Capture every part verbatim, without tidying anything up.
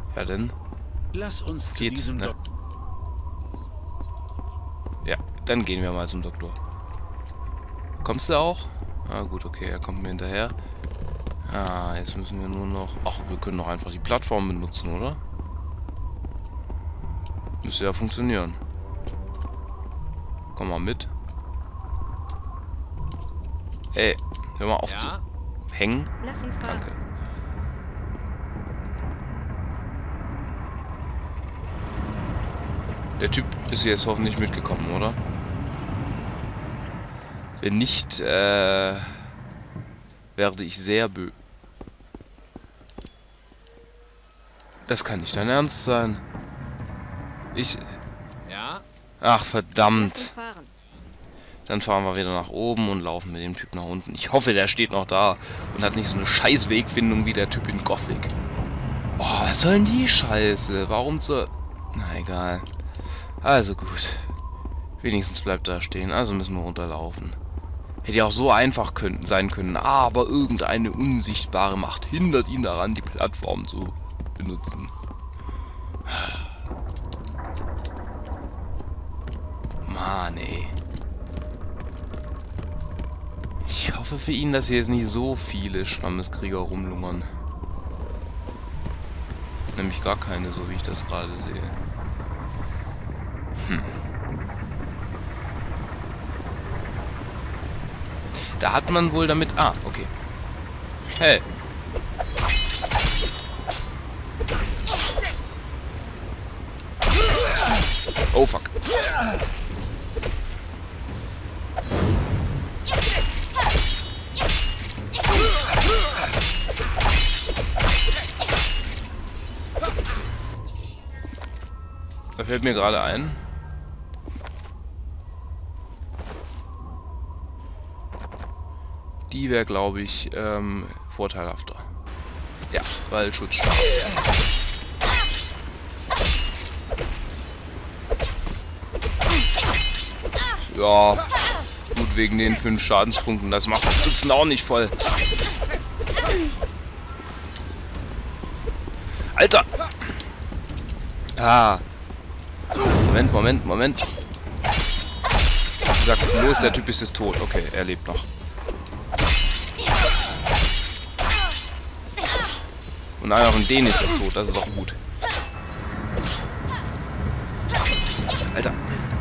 Ja, denn? Lass uns zu Geht's, diesem ne? Dok Ja, dann gehen wir mal zum Doktor. Kommst du auch? Ah, gut, okay, er kommt mir hinterher. Ah, jetzt müssen wir nur noch... Ach, wir können doch einfach die Plattform benutzen, oder? Müsste ja funktionieren. Komm mal mit. Ey, hör mal auf Ja? zu hängen. Lass uns fahren. Danke. Der Typ ist jetzt hoffentlich mitgekommen, oder? Wenn nicht, äh, werde ich sehr bö... Das kann nicht dein Ernst sein. Ich... Ja? Ach, Lass uns verdammt. fahren. Dann fahren wir wieder nach oben und laufen mit dem Typ nach unten. Ich hoffe, der steht noch da und hat nicht so eine scheiß Wegfindung wie der Typ in Gothic. Oh, was soll denn die Scheiße? Warum zur... Na, egal. Also gut. Wenigstens bleibt er stehen. Also müssen wir runterlaufen. Hätte ja auch so einfach können, sein können. Aber irgendeine unsichtbare Macht hindert ihn daran, die Plattform zu benutzen. Mann, ey. Ich hoffe für ihn, dass hier jetzt nicht so viele Stammeskrieger rumlungern. Nämlich gar keine, so wie ich das gerade sehe. Hm. Da hat man wohl damit... Ah, okay. Hey. Oh, fuck. Da fällt mir gerade ein. Die wäre, glaube ich, ähm, vorteilhafter. Ja, weil Schutzstab. Ja, gut, wegen den fünf Schadenspunkten. Das macht das Dutzend auch nicht voll. Alter! Ah. Moment, Moment, Moment. Ich sag los, der Typ ist jetzt tot. Okay, er lebt noch. Und einer von denen ist jetzt tot, das ist auch gut. Alter.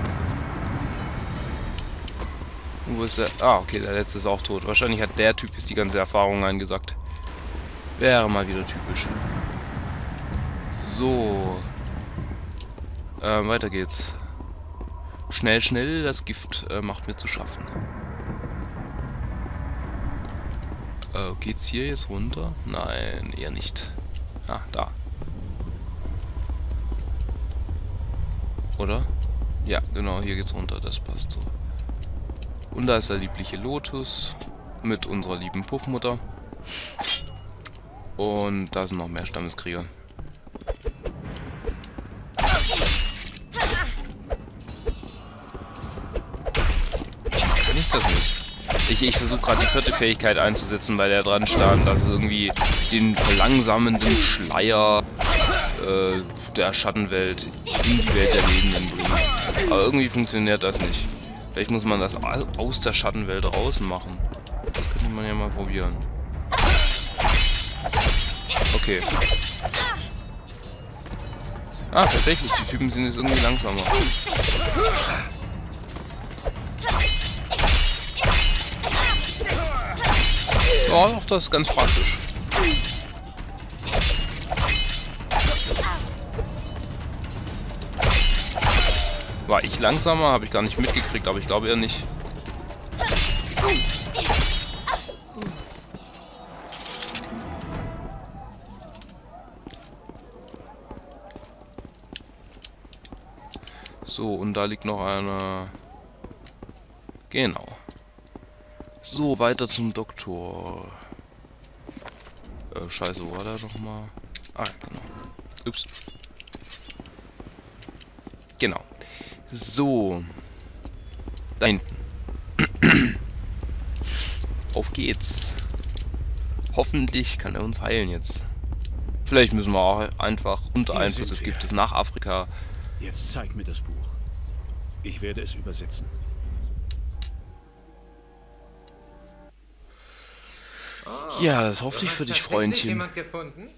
Und wo ist der? Ah, okay, der letzte ist auch tot. Wahrscheinlich hat der Typ jetzt die ganze Erfahrung eingesackt. Wäre mal wieder typisch. So. Ähm, weiter geht's. Schnell, schnell, das Gift äh, macht mir zu schaffen. Äh, geht's hier jetzt runter? Nein, eher nicht. Ah, da. Oder? Ja, genau, hier geht's runter, das passt so. Und da ist der liebliche Lotus mit unserer lieben Puffmutter. Und da sind noch mehr Stammeskrieger. Kann ich das nicht? Ich, ich versuche gerade die vierte Fähigkeit einzusetzen, bei der dran stand, dass es irgendwie den verlangsamenden Schleier äh, der Schattenwelt in die Welt der Lebenden bringt. Aber irgendwie funktioniert das nicht. Vielleicht muss man das aus der Schattenwelt draußen machen. Das könnte man ja mal probieren. Okay. Ah, tatsächlich, die Typen sind jetzt irgendwie langsamer. Ja, doch, das ist ganz praktisch. War ich langsamer? Habe ich gar nicht mitgekriegt, aber ich glaube eher nicht. So, und da liegt noch einer. Genau. So, weiter zum Doktor. Äh, scheiße, wo war der nochmal? Ah, genau. Ups. Genau. So. Da hinten. Auf geht's. Hoffentlich kann er uns heilen jetzt. Vielleicht müssen wir auch einfach unter Hier Einfluss sind des wir. Giftes nach Afrika. Jetzt zeig mir das Buch. Ich werde es übersetzen. Oh, Ja, das hoffe du ich hast für dich, tatsächlich Freundchen. jemand gefunden?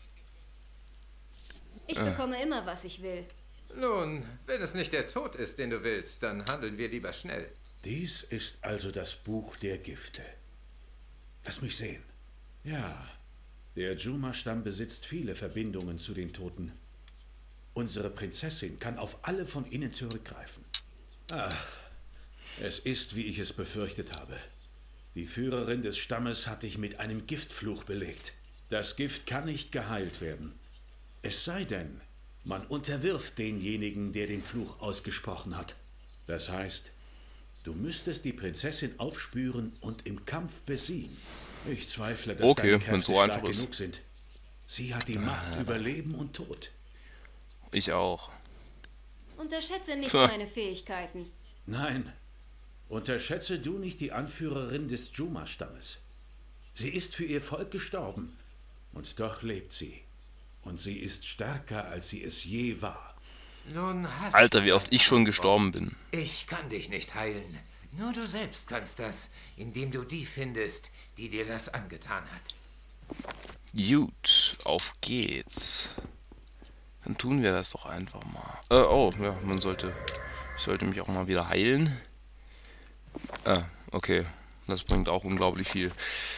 Ich bekomme immer, was ich will. Nun, wenn es nicht der Tod ist, den du willst, dann handeln wir lieber schnell. Dies ist also das Buch der Gifte. Lass mich sehen. Ja, der Juma-Stamm besitzt viele Verbindungen zu den Toten. Unsere Prinzessin kann auf alle von ihnen zurückgreifen. Ach, es ist, wie ich es befürchtet habe. Die Führerin des Stammes hat dich mit einem Giftfluch belegt. Das Gift kann nicht geheilt werden. Es sei denn, man unterwirft denjenigen, der den Fluch ausgesprochen hat. Das heißt, du müsstest die Prinzessin aufspüren und im Kampf besiegen. Ich zweifle, dass Okay, deine wenn Kräfte so stark einfach ist. genug sind. Sie hat die Macht über Leben und Tod. Ich auch. Unterschätze nicht Tja. meine Fähigkeiten. Nein, unterschätze du nicht die Anführerin des Juma-Stammes. Sie ist für ihr Volk gestorben und doch lebt sie. Und sie ist stärker, als sie es je war. Nun hast Alter, du wie oft deine ich schon Antwort. gestorben bin. Ich kann dich nicht heilen. Nur du selbst kannst das, indem du die findest, die dir das angetan hat. Gut, auf geht's. Dann tun wir das doch einfach mal. Äh, oh, ja, man sollte... Ich sollte mich auch mal wieder heilen. Ah, okay. Das bringt auch unglaublich viel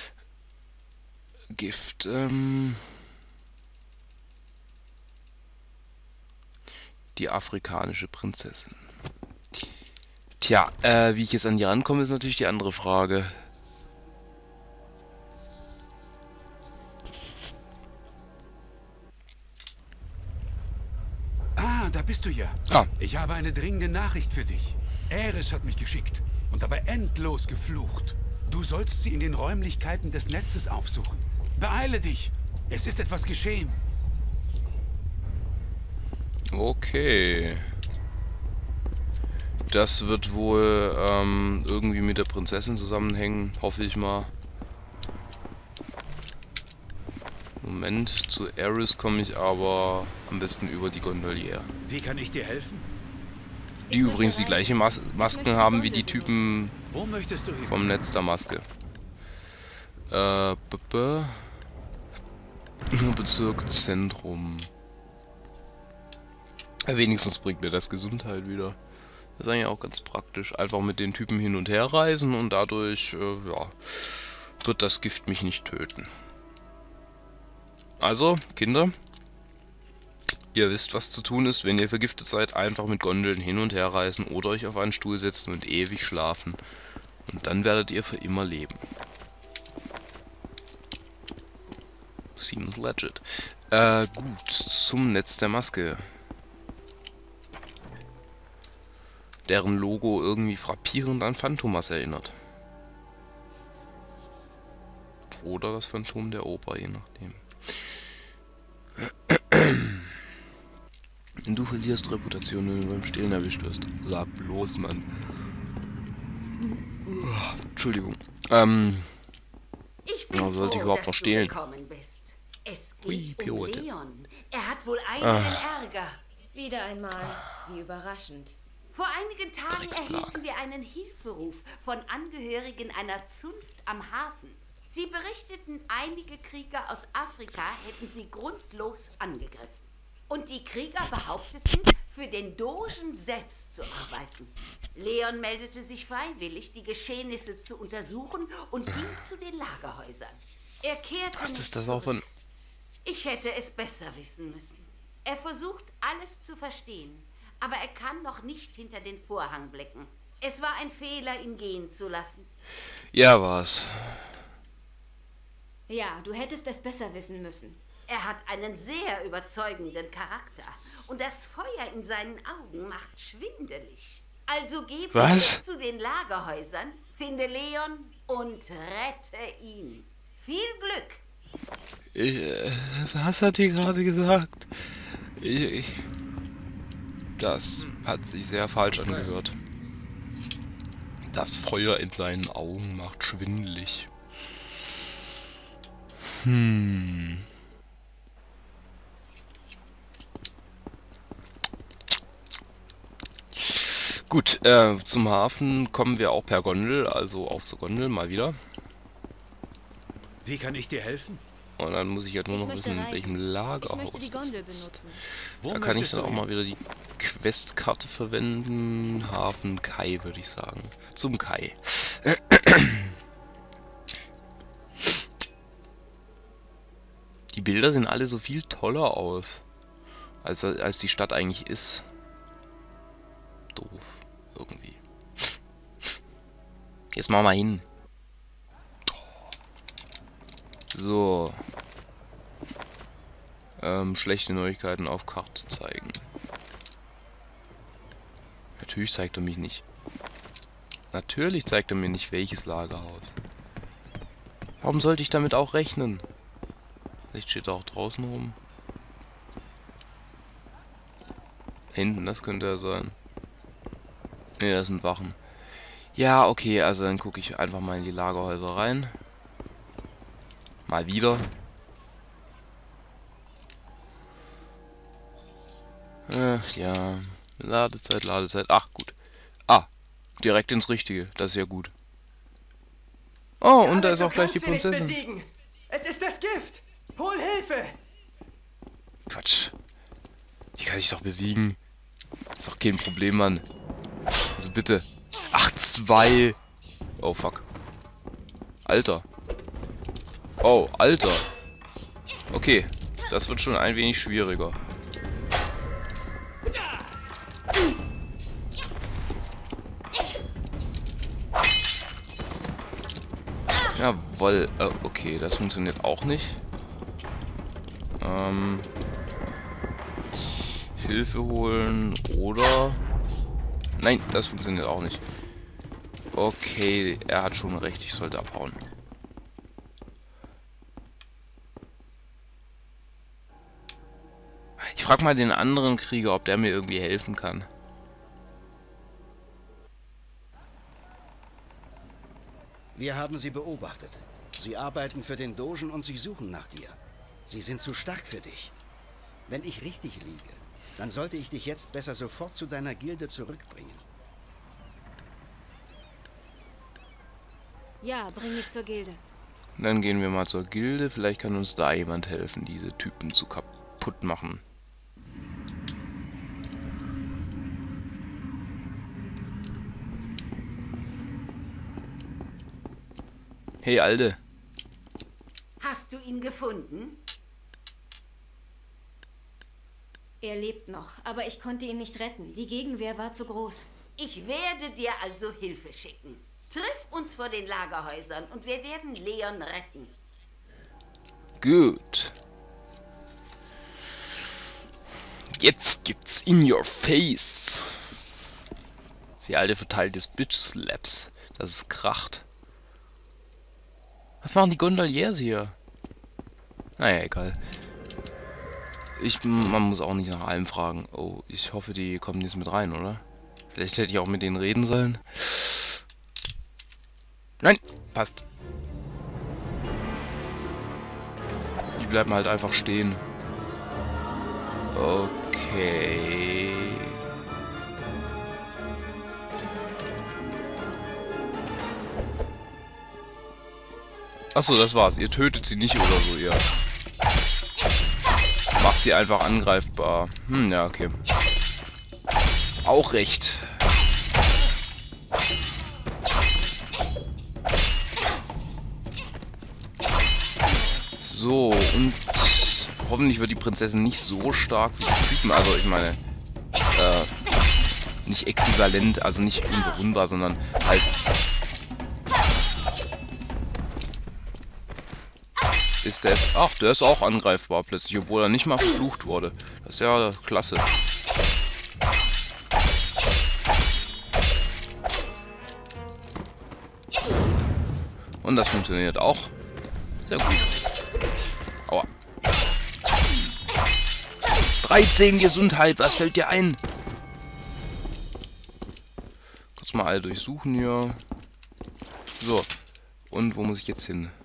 Gift. Ähm... Die afrikanische Prinzessin. Tja, äh, wie ich jetzt an die rankomme, ist natürlich die andere Frage. Ah, da bist du ja. Ah. Ich habe eine dringende Nachricht für dich. Ares hat mich geschickt und dabei endlos geflucht. Du sollst sie in den Räumlichkeiten des Netzes aufsuchen. Beeile dich! Es ist etwas geschehen. Okay. Das wird wohl ähm, irgendwie mit der Prinzessin zusammenhängen, hoffe ich mal. Moment, zu Ares komme ich aber am besten über die Gondoliere. Wie kann ich dir helfen? Die übrigens die gleiche Mas Masken haben wie die Typen Wo möchtest du hin? vom Netz der Maske. Äh, b -b Bezirk Zentrum. Ja, wenigstens bringt mir das Gesundheit wieder. Das ist eigentlich auch ganz praktisch. Einfach mit den Typen hin und her reisen und dadurch, äh, ja, wird das Gift mich nicht töten. Also, Kinder, ihr wisst, was zu tun ist, wenn ihr vergiftet seid. Einfach mit Gondeln hin und her reisen oder euch auf einen Stuhl setzen und ewig schlafen. Und dann werdet ihr für immer leben. Seems legit. Äh, gut, zum Netz der Maske. Deren Logo irgendwie frappierend an Phantomas erinnert. Oder das Phantom der Oper, je nachdem. Du verlierst Reputation, wenn du beim Stehlen erwischt wirst. Sag bloß, Mann. Entschuldigung. Ähm, Ich bin Ja, sollte ich froh, überhaupt dass noch du stehlen? gekommen bist. Es Hui, geht um Pirouette. Leon. Er hat wohl einigen Ah. Ärger. Wieder einmal. Wie überraschend. Vor einigen Tagen Drecksplag. erhielten wir einen Hilferuf von Angehörigen einer Zunft am Hafen. Sie berichteten, einige Krieger aus Afrika hätten sie grundlos angegriffen. Und die Krieger behaupteten, für den Dogen selbst zu arbeiten. Leon meldete sich freiwillig, die Geschehnisse zu untersuchen und ging zu den Lagerhäusern. Er kehrte was nicht ist das auch zurück. von... Ich hätte es besser wissen müssen. Er versucht, alles zu verstehen, aber er kann noch nicht hinter den Vorhang blicken. Es war ein Fehler, ihn gehen zu lassen. Ja, war's. Ja, du hättest es besser wissen müssen. Er hat einen sehr überzeugenden Charakter und das Feuer in seinen Augen macht schwindelig. Also gebe Was? ihn zu den Lagerhäusern, finde Leon und rette ihn. Viel Glück! Ich, äh, was hat die gerade gesagt? Ich, ich, das hat sich sehr falsch angehört. Das Feuer in seinen Augen macht schwindelig. Hm. Gut, äh, zum Hafen kommen wir auch per Gondel, also auf zur Gondel mal wieder. Wie kann ich dir helfen? Und dann muss ich halt nur Ich noch möchte wissen, in reisen. welchem Ich Lagerhaus möchte die das Gondel ist. benutzen. Wo Da kann ich möchtest dann du auch hin? mal wieder die Questkarte verwenden. Hafen Kai, würde ich sagen. Zum Kai. Die Bilder sehen alle so viel toller aus, als, als die Stadt eigentlich ist. Doof. Irgendwie. Jetzt mal mal hin. So. Ähm, schlechte Neuigkeiten auf Karte zeigen. Natürlich zeigt er mich nicht. Natürlich zeigt er mir nicht, welches Lagerhaus. Warum sollte ich damit auch rechnen? Vielleicht steht er auch draußen rum. Hinten, das könnte er sein. Ne, das sind Wachen. Ja, okay, also dann gucke ich einfach mal in die Lagerhäuser rein. Mal wieder. Ach ja. Ladezeit, Ladezeit. Ach, gut. Ah, direkt ins Richtige. Das ist ja gut. Oh, und da ist auch gleich die Prinzessin. Besiegen. Es ist das Gift. Hol Hilfe. Quatsch. Die kann ich doch besiegen. Ist doch kein Problem, Mann. Also bitte. Ach, zwei. Oh, fuck. Alter. Oh, Alter. Okay. Das wird schon ein wenig schwieriger. Jawohl. Äh, okay, das funktioniert auch nicht. Ähm... Hilfe holen oder... Nein, das funktioniert auch nicht. Okay, er hat schon recht, ich sollte abhauen. Ich frage mal den anderen Krieger, ob der mir irgendwie helfen kann. Wir haben sie beobachtet. Sie arbeiten für den Dogen und sie suchen nach dir. Sie sind zu stark für dich. Wenn ich richtig liege, dann sollte ich dich jetzt besser sofort zu deiner Gilde zurückbringen. Ja, bring mich zur Gilde. Dann gehen wir mal zur Gilde. Vielleicht kann uns da jemand helfen, diese Typen zu kaputt machen. Hey, Alde. Hast du ihn gefunden? Er lebt noch, aber ich konnte ihn nicht retten. Die Gegenwehr war zu groß. Ich werde dir also Hilfe schicken. Triff uns vor den Lagerhäusern und wir werden Leon retten. Gut. Jetzt gibt's in your face. Die Alte verteilt des Bitch Slaps. Das ist kracht. Was machen die Gondoliers hier? Naja, egal. Ich, man muss auch nicht nach allem fragen. Oh, ich hoffe, die kommen jetzt mit rein, oder? Vielleicht hätte ich auch mit denen reden sollen. Nein, passt. Die bleiben halt einfach stehen. Okay. Achso, das war's. Ihr tötet sie nicht oder so, ihr. Macht sie einfach angreifbar. Hm, ja, okay. Auch recht. So, und hoffentlich wird die Prinzessin nicht so stark wie die Typen. Also, ich meine, äh, nicht äquivalent, also nicht unberührbar, sondern halt... Ist der... Ach, der ist auch angreifbar plötzlich, obwohl er nicht mal verflucht wurde. Das ist ja klasse. Und das funktioniert auch. Sehr gut. Aua. dreizehn Gesundheit, was fällt dir ein? Kurz mal alle durchsuchen hier. So. Und wo muss ich jetzt hin?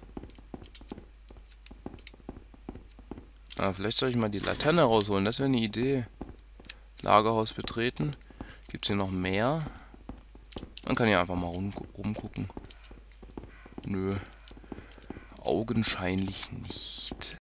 Ah, vielleicht soll ich mal die Laterne rausholen. Das wäre eine Idee. Lagerhaus betreten. Gibt es hier noch mehr? Man kann ja einfach mal rum, rumgucken. Nö. Augenscheinlich nicht.